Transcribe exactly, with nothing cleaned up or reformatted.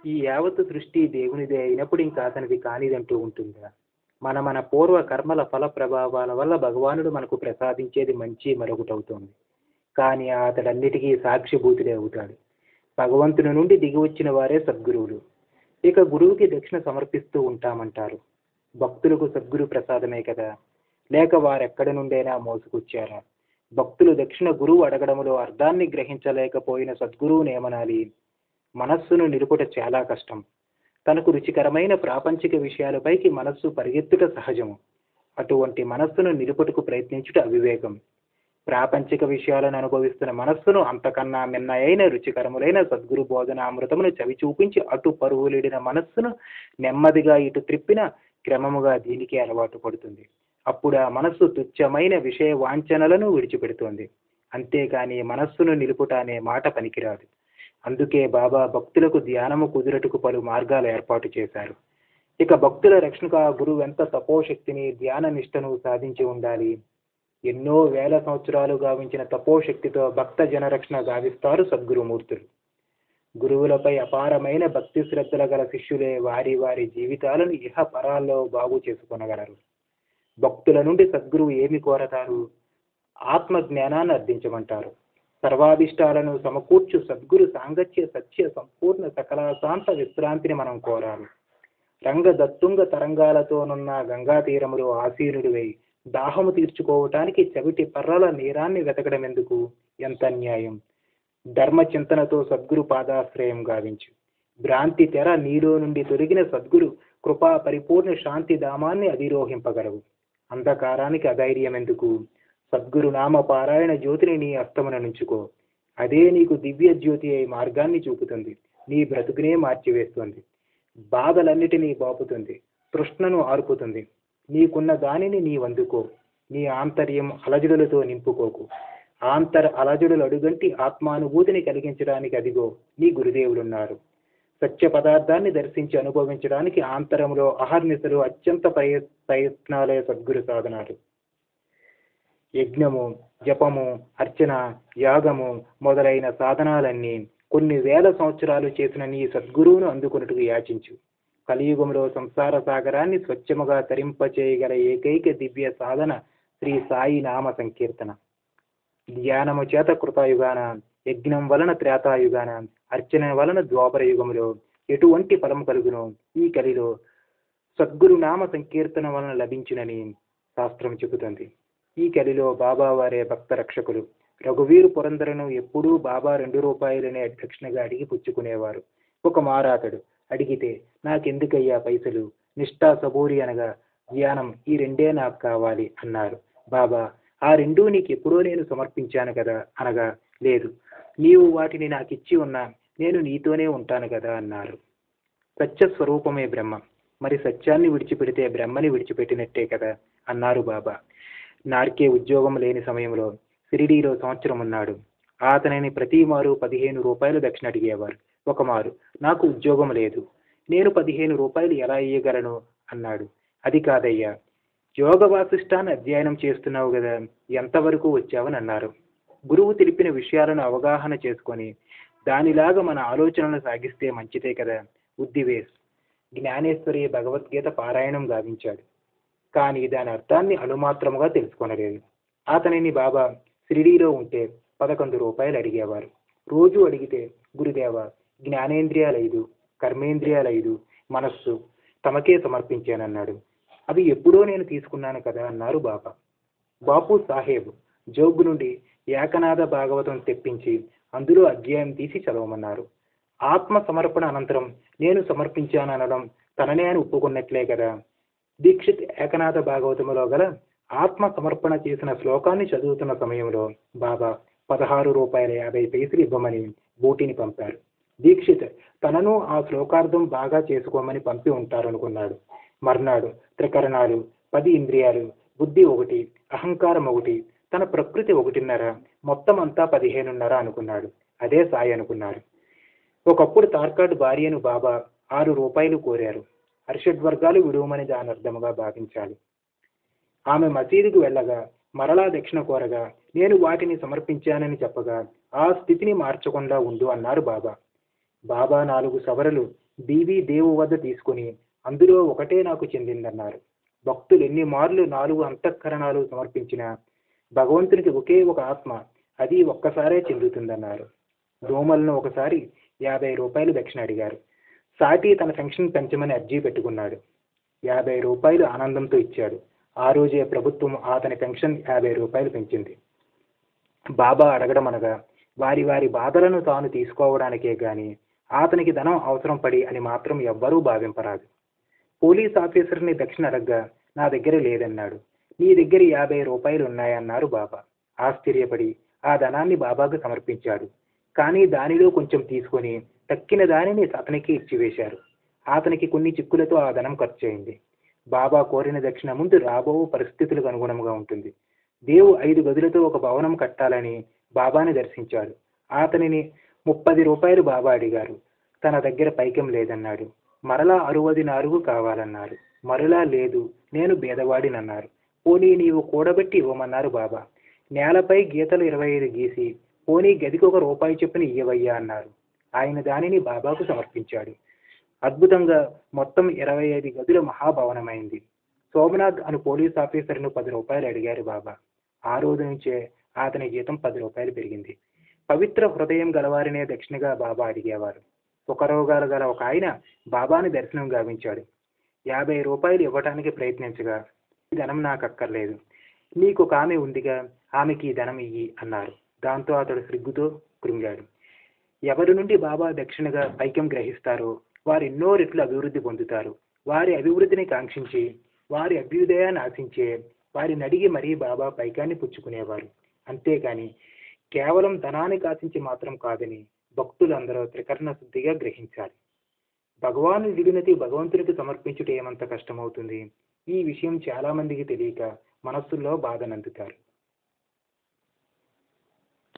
ఈ యావత్తు సృష్టి దేవునిదే అయినప్పుడు ఇంకా అతనిది కానిదంటూ ఉంటుందా? మన మన పూర్వ కర్మల ఫల ప్రభావాల వల్ల భగవానుడు మనకు ప్రసాదించేది మంచి మరొకటవుతోంది. కానీ అతడన్నిటికీ సాక్షిభూతుడే అవుతాడు. భగవంతుని నుండి దిగి వచ్చిన వారే సద్గురువులు. ఇక గురువుకి దక్షిణ సమర్పిస్తూ ఉంటామంటారు. భక్తులకు సద్గురు ప్రసాదమే కదా, లేక వారెక్కడి నుండైనా మోసుకొచ్చారా? భక్తులు దక్షిణ గురువు అడగడంలో అర్థాన్ని గ్రహించలేకపోయిన సద్గురువుని ఏమనాలి? మనస్సును నిలుపుట చాలా కష్టం. తనకు రుచికరమైన ప్రాపంచిక విషయాలపైకి మనస్సు పరిగెత్తుట సహజము. అటువంటి మనస్సును నిలుపుటకు ప్రయత్నించుట అవివేకం. ప్రాపంచిక విషయాలను అనుభవిస్తున్న మనస్సును అంతకన్నా మిన్నయైన రుచికరములైన సద్గురు బోధన అమృతమును చవి చూపించి అటు పరుగులిడిన మనస్సును నెమ్మదిగా ఇటు త్రిప్పిన క్రమముగా దీనికి అలవాటు పడుతుంది. అప్పుడు ఆ మనస్సు తుచ్చమైన విషయ వాంఛనలను విడిచిపెడుతోంది. అంతేకాని మనస్సును నిలుపుట అనే మాట పనికిరాదు. అందుకే బాబా భక్తులకు ధ్యానము కుదురటకు పలు మార్గాలు ఏర్పాటు చేశారు. ఇక భక్తుల రక్షణకు ఆ గురువు ఎంత తపోశక్తిని ధ్యాన నిష్టను సాధించి ఉండాలి. ఎన్నో వేల సంవత్సరాలు గావించిన తపోశక్తితో భక్త జనరక్షణ గావిస్తారు సద్గురుమూర్తులు. గురువులపై అపారమైన భక్తి శ్రద్ధల గల శిష్యులే వారి వారి జీవితాలను ఇహ పరాల్లో బాగు చేసుకొనగలరు. భక్తుల నుండి సద్గురువు ఏమి కోరతారు? ఆత్మ జ్ఞానాన్ని అర్థించమంటారు. సర్వాభిష్టాలను సమకూర్చు సద్గురు సాంగత్య సత్య సంపూర్ణ సకలాశాంత విశ్రాంతిని మనం కోరాలి. రంగ దత్తుంగ తరంగాలతోనున్న గంగా తీరములో ఆసీనుడివై దాహము తీర్చుకోవటానికి చవిటి పర్రల నీరాన్ని వెతకడం ఎందుకు? ఎంత అన్యాయం! ధర్మ చింతనతో సద్గురు పాదాశ్రయం గావించు. భ్రాంతి తెర నీలో నుండి తొలగిన సద్గురు కృపా పరిపూర్ణ శాంతి ధామాన్ని అధిరోహింపగలవు. అంధకారానికి అధైర్యం ఎందుకు? సద్గురు నామ పారాయణ జ్యోతిని నీ అస్తమున నుంచుకో. అదే నీకు దివ్య జ్యోతి అయి మార్గాన్ని చూపుతుంది. నీ బ్రతుకునే మార్చివేస్తుంది. బాధలన్నిటినీ బాపుతుంది. తృష్ణను ఆర్పుతుంది. నీకున్న దానిని నీ వందుకో. నీ ఆంతర్యం అలజడులతో నింపుకోకు. ఆంతర అలజడులు అడుగంటి ఆత్మానుభూతిని కలిగించడానికి అదిగో నీ గురుదేవులున్నారు. సత్య పదార్థాన్ని దర్శించి అనుభవించడానికి ఆంతరంలో అహర్నిశలు అత్యంత ప్రయ ప్రయత్నాలే సద్గురు సాధనాలు. యజ్ఞము, జపము, అర్చన, యాగము మొదలైన సాధనాలన్నీ కొన్ని వేల సంవత్సరాలు చేసిన నీ సద్గురువును అందుకొనుటకు యాచించు. కలియుగంలో సంసార సాగరాన్ని స్వచ్ఛముగా తరింపచేయగల ఏకైక దివ్య సాధన శ్రీ సాయి నామ సంకీర్తన. ధ్యానము చేత కృతాయుగాన, యజ్ఞం వలన త్రేతాయుగాన, అర్చన వలన ద్వాపర యుగములో ఎటువంటి ఫలము కలుగునో ఈ కలిలో సద్గురు నామ సంకీర్తన వలన లభించునని శాస్త్రం చెబుతుంది. ఈ కలిలో బాబా వారే భక్త రక్షకులు. రఘువీరు పురంధరను ఎప్పుడూ బాబా రెండు రూపాయలనే దక్షిణగా అడిగి పుచ్చుకునేవారు. ఒక మారాతడు అడిగితే నాకెందుకయ్యా పైసలు, నిష్ఠా సబూరి అనగా ధ్యానం, ఈ రెండే నాకు కావాలి అన్నారు. బాబా ఆ రెండూ నీకు ఎప్పుడో నేను సమర్పించాను కదా అనగా, లేదు, నీవు వాటిని నాకు ఇచ్చి ఉన్నా నేను నీతోనే ఉంటాను కదా అన్నారు. సత్య స్వరూపమే బ్రహ్మ, మరి సత్యాన్ని విడిచిపెడితే బ్రహ్మని విడిచిపెట్టినట్టే కదా అన్నారు బాబా. నార్కే ఉద్యోగం లేని సమయంలో షిరిడీలో సంవత్సరం ఉన్నాడు. అతనిని ప్రతి మారు పదిహేను రూపాయలు దక్షిణ అడిగేవారు. ఒక మారు, నాకు ఉద్యోగం లేదు, నేను పదిహేను రూపాయలు ఎలా ఇయ్యగలను అన్నాడు. అది కాదయ్యా, యోగ వాసిష్టాన్ని అధ్యయనం చేస్తున్నావు కదా, ఎంతవరకు వచ్చావని అన్నారు. గురువు తెలిపిన విషయాలను అవగాహన చేసుకొని దానిలాగా మన ఆలోచనలు సాగిస్తే మంచిదే కదా. ఉద్దివేస్ జ్ఞానేశ్వరి భగవద్గీత పారాయణం గావించాడు. కానీ దాని అర్థాన్ని అణుమాత్రముగా తెలుసుకొనలేదు. అతనిని బాబా షిరిడీలో ఉంటే పదకొండు రూపాయలు అడిగేవారు. రోజు అడిగితే, గురుదేవ, జ్ఞానేంద్రియాలైదు, కర్మేంద్రియాలైదు, మనస్సు తమకే సమర్పించానన్నాడు. అవి ఎప్పుడో నేను తీసుకున్నాను కదా అన్నారు బాబా. బాపు సాహెబ్ జోగు నుండి ఏకనాథ భాగవతం తెప్పించి అందులో అధ్యాయం తీసి చదవమన్నారు. ఆత్మ సమర్పణ అనంతరం నేను సమర్పించాననడం తననే అని ఒప్పుకున్నట్లే కదా. దీక్షిత్ ఏకనాథ భాగవతములో గల ఆత్మ సమర్పణ చేసిన శ్లోకాన్ని చదువుతున్న సమయంలో బాబా పదహారు రూపాయల యాభై పైసలు ఇవ్వమని బూటిని పంపారు. దీక్షిత్ తనను ఆ శ్లోకార్థం బాగా చేసుకోమని పంపి ఉంటారనుకున్నాడు. మర్నాడు త్రికరణాలు, పది ఇంద్రియాలు, బుద్ధి ఒకటి, అహంకారం ఒకటి, తన ప్రకృతి ఒకటిన్నర, మొత్తం అంతా పదిహేనున్నర అనుకున్నాడు. అదే సాయి అనుకున్నారు. ఒకప్పుడు తార్కాడ్ భార్యను బాబా ఆరు రూపాయలు కోరారు. హర్షడ్వర్గాలు విడువమని దాని అర్థముగా భావించాలి. ఆమె మసీదుకు వెళ్ళగా మరలా దక్షిణ కోరగా నేను వాటిని సమర్పించానని చెప్పగా ఆ స్థితిని మార్చకుండా ఉండు అన్నారు బాబా. బాబా నాలుగు సవరలు బీవీ దేవు వద్ద తీసుకుని అందులో ఒకటే నాకు చెందిందన్నారు. భక్తులు ఎన్ని మార్లు నాలుగు అంతఃకరణాలు సమర్పించినా భగవంతునికి ఒకే ఒక ఆత్మ, అది ఒక్కసారే చెందుతుందన్నారు. దోమలను ఒకసారి యాభై రూపాయలు దక్షిణ అడిగారు. సాటి తన పెన్షన్ పెంచమని అర్జీ పెట్టుకున్నాడు. యాభై రూపాయలు ఆనందంతో ఇచ్చాడు. ఆ రోజే ప్రభుత్వం అతని పెన్షన్ యాభై రూపాయలు పెంచింది. బాబా అడగడం అనగా వారి వారి బాధలను తాను తీసుకోవడానికే గాని అతనికి ధనం అవసరం పడి అని మాత్రం ఎవ్వరూ భావింపరాదు. పోలీస్ ఆఫీసర్ని దక్షిణ అడగ్గా నా దగ్గర లేదన్నాడు. నీ దగ్గర యాభై రూపాయలు ఉన్నాయన్నారు బాబా. ఆశ్చర్యపడి ఆ ధనాన్ని బాబాకు సమర్పించాడు. కానీ దానిలో కొంచెం తీసుకొని తక్కిన దానిని అతనికి ఇచ్చివేశారు. అతనికి కొన్ని చిక్కులతో ఆ ధనం ఖర్చయింది. బాబా కోరిన దక్షిణ ముందు రాబో పరిస్థితులకు అనుగుణంగా ఉంటుంది. దేవు ఐదు గదులతో ఒక భవనం కట్టాలని బాబాని దర్శించాడు. అతనిని ముప్పది రూపాయలు బాబా అడిగారు. తన దగ్గర పైకం లేదన్నాడు. మరలా అరువది నాలుగు కావాలన్నారు. మరలా లేదు, నేను బేదవాడినన్నారు. పోనీ నీవు కూడబెట్టి ఇవ్వమన్నారు బాబా. నేలపై గీతలు ఇరవై ఐదు గీసి పోనీ గదికి ఒక రూపాయి చొప్పున ఇయ్యవయ్యా అన్నారు. ఆయన దానిని బాబాకు సమర్పించాడు. అద్భుతంగా మొత్తం ఇరవై ఐదు గదుల మహాభవనమైంది. సోమనాథ్ అను పోలీస్ ఆఫీసర్ను పది రూపాయలు అడిగారు బాబా. ఆ రోజు నుంచే అతని జీతం పది రూపాయలు పెరిగింది. పవిత్ర హృదయం గలవారినే దక్షిణగా బాబా అడిగేవారు. సుఖరోగాలు గల ఒక ఆయన బాబాని దర్శనం గావించాడు. యాభై రూపాయలు ఇవ్వటానికి ప్రయత్నించగా, ఈ ధనం నాకు అక్కర్లేదు, నీకు ఒక ఆమె ఉందిగా, ఆమెకి ఈ ధనం ఇయ్యి అన్నారు. దాంతో అతడు సిగ్గుతో కృంగాడు. ఎవరి నుండి బాబా దక్షిణగా పైకం గ్రహిస్తారో వారు ఎన్నో రెట్లు అభివృద్ధి పొందుతారు. వారి అభివృద్ధిని కాంక్షించి వారి అభ్యుదయాన్ని ఆశించే వారిని అడిగి మరీ బాబా పైకాన్ని పుచ్చుకునేవారు. అంతేకాని కేవలం ధనాన్ని ఆశించి మాత్రం కాదని భక్తులందరూ త్రికరణ శుద్ధిగా గ్రహించాలి. భగవాను విడినది భగవంతునికి సమర్పించుట ఏమంత కష్టమవుతుంది? ఈ విషయం చాలా మందికి తెలియక మనస్సుల్లో బాధ నందుతారు.